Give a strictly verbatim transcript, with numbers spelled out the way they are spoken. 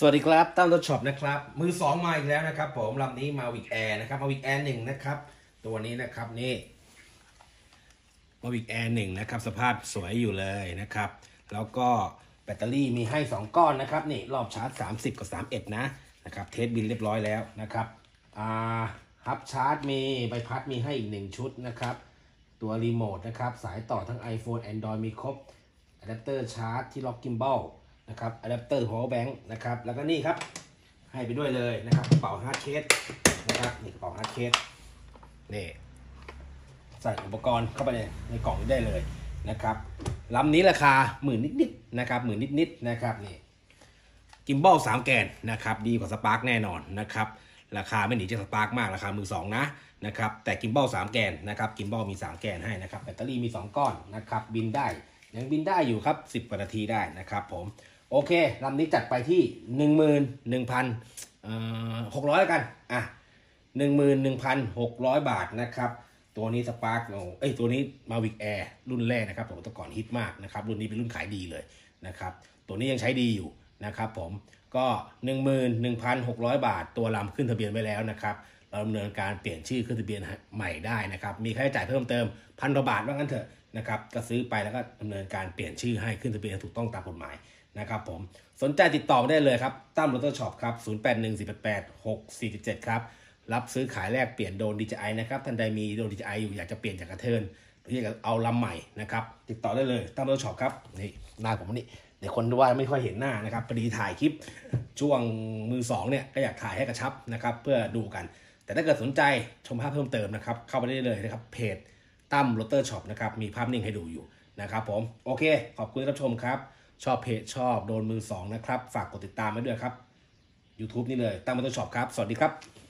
สวัสดีครับตั้มรถช็อปนะครับมือสองมาอีกแล้วนะครับผมลำนี้มาวิกแอร์นะครับมาวิกแอร์หนึ่งนะครับตัวนี้นะครับนี่มาวิกแอร์หนึ่งนะครับสภาพสวยอยู่เลยนะครับแล้วก็แบตเตอรี่มีให้สองก้อนนะครับนี่รอบชาร์จสามสิบกับสามสิบเอ็ดนะนะครับเทสบินเรียบร้อยแล้วนะครับอ่าฮับชาร์จมีใบพัดมีให้อีกหนึ่งชุดนะครับตัวรีโมทนะครับสายต่อทั้ง iPhone Android มีครบอะแดปเตอร์ชาร์จที่ล็อกกิมบอลนะครับอะแดปเตอร์ power bank นะครับแล้วก็นี่ครับให้ไปด้วยเลยนะครับกระเป๋าฮาร์ดเคสนะครับนี่กระเป๋าฮาร์ดเคสนี่ใส่อุปกรณ์เข้าไปในในกล่องนี้ได้เลยนะครับลำนี้ราคาหมื่นนิดๆนะครับหมื่นนิดๆนะครับนี่กิมบอลสามแกนนะครับดีกว่าสปาร์กแน่นอนนะครับราคาไม่หนีจากสปาร์กมากราคามือสองนะนะครับแต่กิมบอลสามแกนนะครับกิมบอลมีสามแกนให้นะครับแบตเตอรี่มีสองก้อนนะครับบินได้ยังบินได้อยู่ครับสิบกว่านาทีได้นะครับผมโอเคลำนี้จัดไปที่ หนึ่งหมื่นหนึ่งพันหกร้อยแล้วกันอ่ะ หนึ่งหมื่นหนึ่งพันหกร้อย บาทนะครับตัวนี้สปาร์กเอ้ยตัวนี้ Mavic Air รุ่นแรกนะครับผมแต่ก่อนฮิตมากนะครับรุ่นนี้เป็นรุ่นขายดีเลยนะครับตัวนี้ยังใช้ดีอยู่นะครับผมก็ หนึ่งหมื่นหนึ่งพันหกร้อย บาทตัวลำขึ้นทะเบียนไว้แล้วนะครับเราดำเนินการเปลี่ยนชื่อขึ้นทะเบียนใหม่ได้นะครับมีค่าใช้จ่ายเพิ่มเติมพันกว่าบาทว่างั้นเถอะนะครับก็ซื้อไปแล้วก็ดำเนินการเปลี่ยนชื่อให้ขึ้นทะเบียนถูกต้องตามกฎหมายนะครับผมสนใจติดต่อได้เลยครับตั้มรถช็อปครับศูนย์ แปด หนึ่ง สี่ แปด แปด หก สี่ เจ็ดครับรับซื้อขายแลกเปลี่ยนโดรน ดี จี ไอ นะครับท่านใดมีโดรน ดี จี ไอ อยู่อยากจะเปลี่ยนจากกระเทินหรืออยากจะเอาลำใหม่นะครับติดต่อได้เลยตั้มรถช็อปครับนี่หน้าผมนี่เดี๋ยวคนดูว่าไม่ค่อยเห็นหน้านะครับพอดีถ่ายคลิปช่วงมือสองเนี่ยก็อยากถ่ายให้กระชับนะครับเพื่อดูกันแต่ถ้าเกิดสนใจชมภาพเพิ่มเติมนะครับเข้าไปได้เลยนะครับเพจตั้มรถช็อปนะครับมีภาพนิ่งให้ดูอยู่นะครับผมโอเคขอบคุณที่รับชมครับชอบเพจชอบโดนมือสองนะครับฝากกดติดตามไว้ด้วยครับ YouTube นี่เลยตั้มรถช็อปครับสวัสดีครับ